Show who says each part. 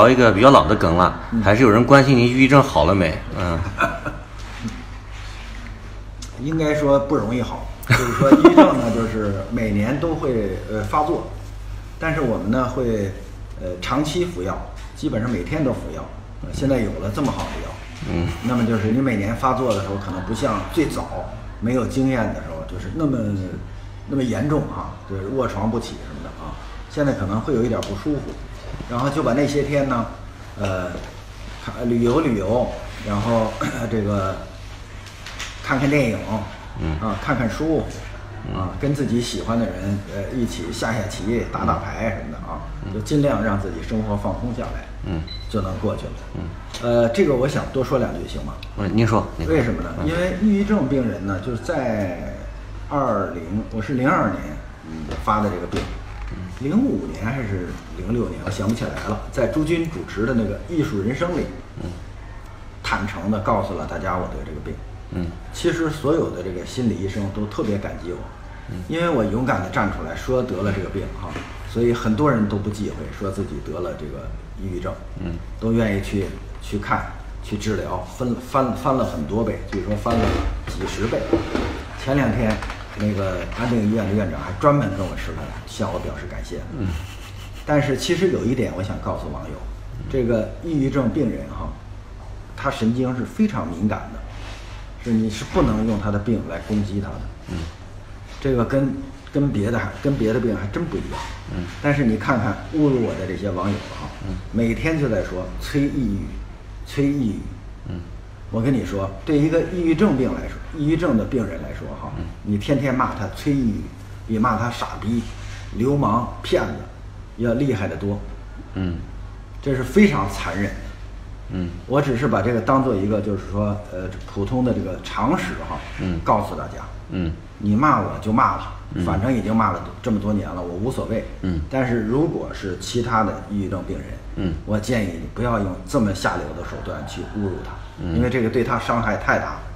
Speaker 1: 聊一个比较老的梗了，还是有人关心您抑郁症好了没？
Speaker 2: 应该说不容易好，就是说抑郁症呢，就是每年都会发作，但是我们呢会长期服药，基本上每天都服药。现在有了这么好的药，那么就是你每年发作的时候，可能不像最早没有经验的时候，就是那么严重啊，就是卧床不起什么的啊。现在可能会有一点不舒服，然后就把那些天呢，旅游，然后这个看看电影，看看书，跟自己喜欢的人一起下棋、打牌什么的啊，就尽量让自己生活放松下来，就能过去了。这个我想多说2句行吗？
Speaker 1: 您说。
Speaker 2: 为什么呢？因为抑郁症病人呢，就是在我是02年发的这个病，05年还是06年，我想不起来了，在朱军主持的那个《艺术人生》里，坦诚地告诉了大家我得这个病。其实所有的这个心理医生都特别感激我，因为我勇敢地站出来说得了这个病哈，所以很多人都不忌讳说自己得了这个抑郁症，都愿意去看去治疗，翻了很多倍，据说翻了几十倍。前2天那个安定医院的院长还专门跟我吃饭，向我表示感谢。但是其实有一点我想告诉网友，这个抑郁症病人哈，他神经是非常敏感的。你是不能用他的病来攻击他的，这个跟别的病还真不一样，但是你看看侮辱我的这些网友哈，每天就在说催抑郁，我跟你说，对一个抑郁症的病人来说哈，你天天骂他催抑郁，比骂他傻逼、流氓、骗子要厉害得多，这是非常残忍的。我只是把这个当做一个就是说普通的这个常识哈，告诉大家，你骂我就骂了，反正已经骂了这么多年了，我无所谓，但是如果是其他的抑郁症病人，我建议你不要用这么下流的手段去侮辱他，因为这个对他伤害太大了。